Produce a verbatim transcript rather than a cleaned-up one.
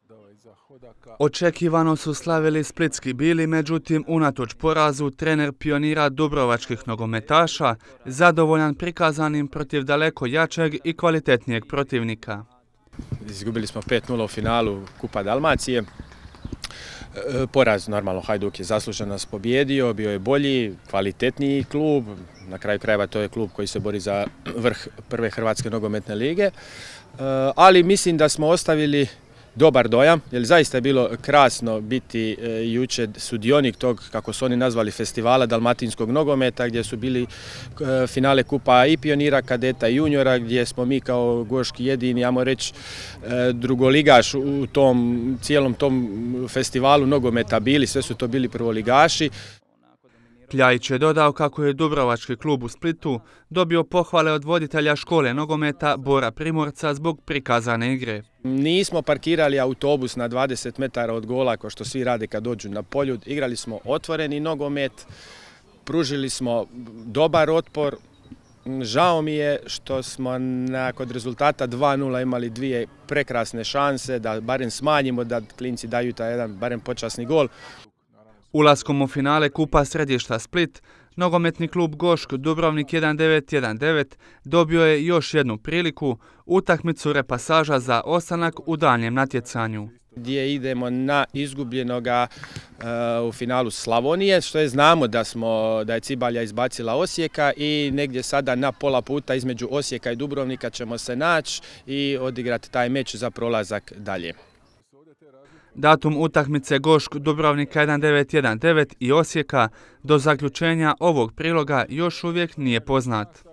Očekivano su slavili splitski bili, međutim, unatoč porazu, trener Pionira dubrovačkih nogometaša zadovoljan prikazanim protiv daleko jačeg i kvalitetnijeg protivnika. Izgubili smo pet nula u finalu Kupa Dalmacije. Poraz, normalno, Hajduk je zasluženo nas pobjedio, bio je bolji, kvalitetniji klub. Na kraju krajeva to je klub koji se bori za vrh prve Hrvatske nogometne lige. Ali mislim da smo ostavili dobar dojam, jer zaista je bilo krasno biti e, jučer sudionik tog, kako su oni nazvali, festivala dalmatinskog nogometa, gdje su bili e, finale Kupa i Pionira, kadeta i juniora, gdje smo mi kao Goški jedini, ajmo reći, e, drugoligaš u tom cijelom tom festivalu nogometa bili, sve su to bili prvoligaši. Kljajić je dodao kako je dubrovački klub u Splitu dobio pohvale od voditelja škole nogometa Bora Primorca zbog prikazane igre. Nismo parkirali autobus na dvadeset metara od gola, kao što svi rade kad dođu na polju. Igrali smo otvoreni nogomet, pružili smo dobar otpor. Žao mi je što smo nakon rezultata dva nula imali dvije prekrasne šanse da barem smanjimo, da klinci daju taj jedan barem počasni gol. Ulaskom u finale Kupa središta Split, nogometni klub Gošk Dubrovnik jedan devet jedan devet dobio je još jednu priliku, utakmicu repasaža za ostanak u daljnjem natjecanju. Gdje idemo na izgubljenoga uh, u finalu Slavonije, što je znamo da, smo, da je Cibalja izbacila Osijeka i negdje sada na pola puta između Osijeka i Dubrovnika ćemo se naći i odigrati taj meč za prolazak dalje. Datum utakmice Gošk Dubrovnika jedan devet jedan devet i Osijeka do zaključenja ovog priloga još uvijek nije poznat.